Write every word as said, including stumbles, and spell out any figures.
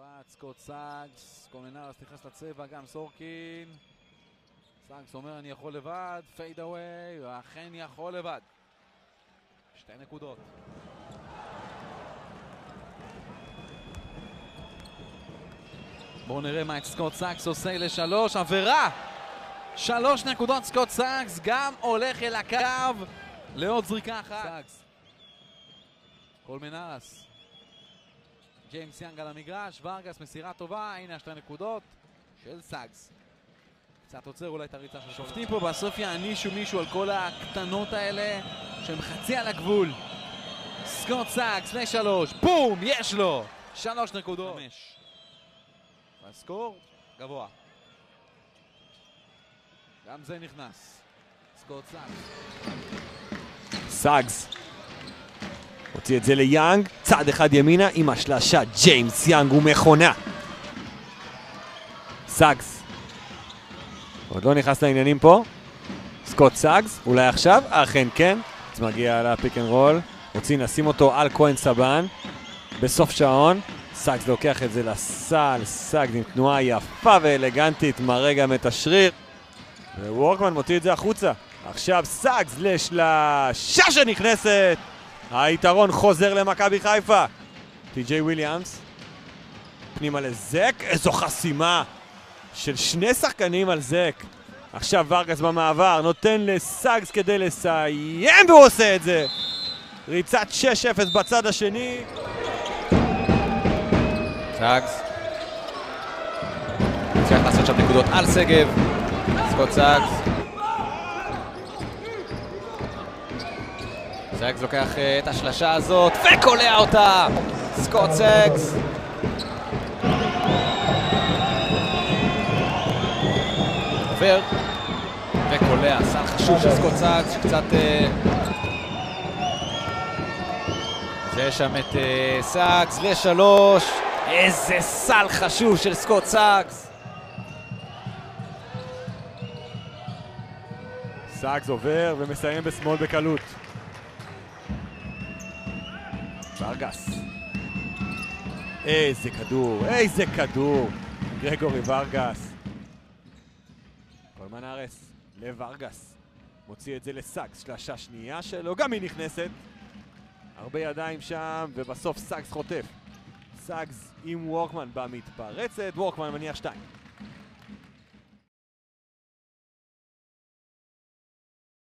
מבט, סקוט סאגס, קולמנרס נכנס לצבע, גם סורקין. סאגס אומר אני יכול לבד, פייד אווי, ואכן יכול לבד. שתי נקודות. בואו נראה מה את סקוט סאגס עושה לשלוש, עבירה! שלוש נקודות סקוט סאגס, גם הולך אל הקו לעוד זריקה אחת. סאגס. קולמנרס. ג'יימס יאנג על המגרש, ורגס מסירה טובה, הנה השתי נקודות של סאגס. קצת עוצר אולי את הריצה של שופטים פה, בסוף יענישו מישהו על כל הקטנות האלה שהם חצי על הגבול. סקוט סאגס לשלוש, בום, יש לו! שלוש נקודות. חמש. והסקור גבוה. גם זה נכנס. סקוט סאגס. סאגס. הוציא את זה ליאנג, צעד אחד ימינה עם השלשה, ג'יימס יאנג הוא מכונה. סאגס. עוד לא נכנס לעניינים פה. סקוט סאגס, אולי עכשיו? אכן כן. אז מגיע לפיק אנד רול. רוצים לשים אותו על כהן סבן. בסוף שעון. סאגס לוקח את זה לסל. סאגס עם תנועה יפה ואלגנטית, מראה גם את השריר. ווורקמן מוציא את זה החוצה. עכשיו סאגס לשלשה שנכנסת. היתרון חוזר למכבי חיפה. טי.ג'יי וויליאמס. פנימה לזק. איזו חסימה של שני שחקנים על זק. עכשיו ורגס במעבר. נותן לסאגס כדי לסיים והוא עושה את זה. ריצת שש אפס בצד השני. סאגס. צריך לעשות שם נקודות על סגב. סקוט סאגס. סאגס לוקח את השלשה הזאת וקולע אותה! סקוט סאגס! עובר וקולע, סל חשוב של סקוט סאגס שקצת... זה שם את סאגס לשלוש. איזה סל חשוב של סקוט סאגס! סאגס עובר ומסיים בשמאל בקלות. ורגס. איזה כדור, איזה כדור. גרגורי ורגס. קולמנרס לורגס. מוציא את זה לסאגס, שלשה שנייה שלו, גם היא נכנסת. הרבה ידיים שם, ובסוף סאגס חוטף. סאגס עם וורקמן במתפרצת, וורקמן מניח שתיים.